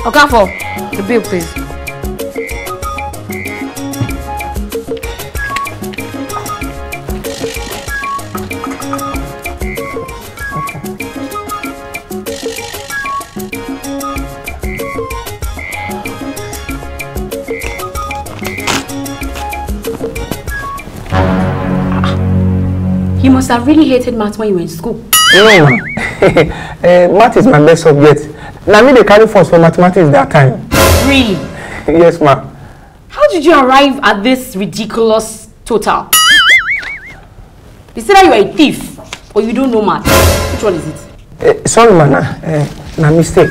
Okay, for the bill, please. You must have really hated math when you were in school. No, math is my best subject. Now me they carry force for mathematics that time. Really? Yes, ma'am. How did you arrive at this ridiculous total? You said that you are a thief or you don't know math. Which one is it? Sorry, man. Na mistake.